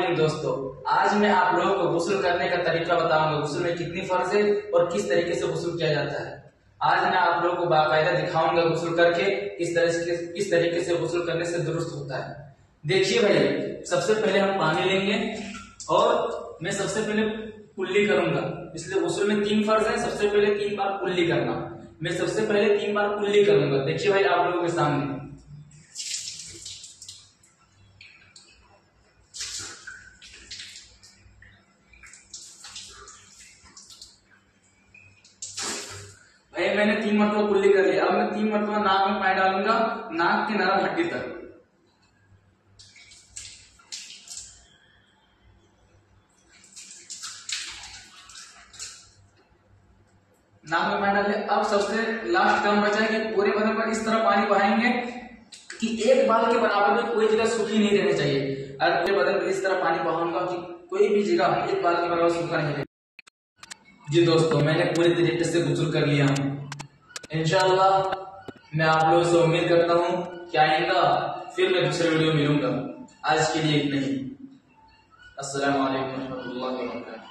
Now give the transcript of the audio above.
Morning दोस्तों। आज मैं आप लोगों को गुस्ल करने का तरीका बताऊंगा। गुस्ल में कितनी फर्ज है और किस तरीके से गुस्ल किया जाता है। आज मैं आप लोगों को बाकायदा दिखाऊंगा गुस्ल करके किस तरीके से गुस्ल करने से दुरुस्त होता है। देखिए भाई, सबसे पहले हम पानी लेंगे और मैं सबसे पहले कुल्ली करूंगा। इसलिए गुस्ल में 3 फर्ज है। सबसे पहले 3 बार कुल्ली करना। मैं सबसे पहले 3 बार कुल्ली करूंगा। देखिए भाई, आप लोगों के सामने भाई मैंने 3 मरतबा कुल्ली कर लिया। अब मैं 3 मरतबा नाक में पानी डालूंगा, नाक की नरम हड्डी तक। नाक में पानी डाल लिया। अब सबसे लास्ट काम बचा है कि पूरे बदन पर इस तरह पानी बहाएंगे कि एक बाल के बराबर में कोई जगह सूखी नहीं रहनी चाहिए। अगर पूरे बदन पर इस तरह पानी बहाऊंगा कि कोई भी जगह एक बाल के बराबर सूखा नहीं रहे। जी दोस्तों, मैंने पूरी तरीके से गुस्ल कर लिया हूँ। इंशाअल्लाह मैं आप लोगों से उम्मीद करता हूँ कि आइंदा फिर मैं दूसरे वीडियो मिलूंगा। आज के लिए इतना ही। अस्सलाम वालेकुम रहमतुल्लाहि व बरकातहू।